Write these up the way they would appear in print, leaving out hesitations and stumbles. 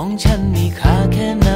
ของฉันมีค่าแค่ไหน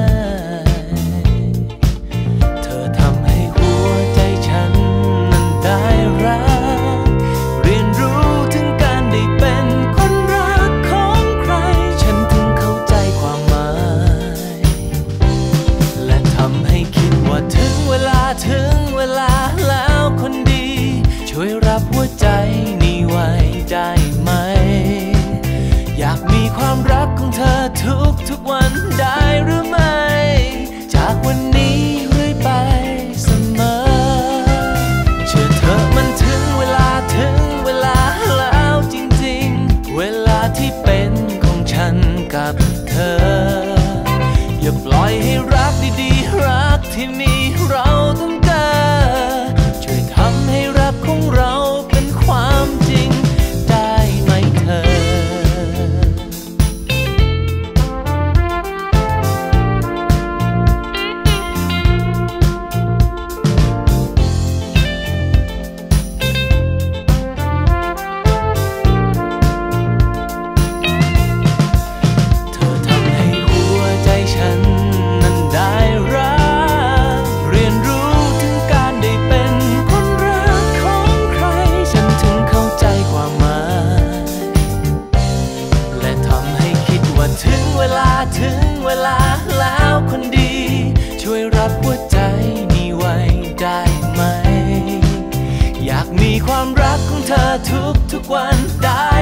เธอทำให้หัวใจฉันนั้นได้รักเรียนรู้ถึงการได้เป็นคนรักของใครฉันถึงเข้าใจความหมายและทำให้คิดว่าถึงเวลาแล้วคนดีช่วยรับหัวใจนี้ไว้ได้ไหมอยากมีความรักของเธอทุกวันได้หรือไม่จากวันนี้เรื่อยไปเสมอเชื่อเธอมันถึงเวลาแล้วจริงๆเวลาที่เป็นของฉันกับเธออย่าปล่อยให้รักดีๆรักที่มีเราต้องเจอช่วยทำให้รักของเราเป็นความจริงได้ไหมเธอถึงเวลาแล้วคนดีช่วยรับหัวใจนี้ไว้ได้ไหมอยากมีความรักของเธอทุกวันได้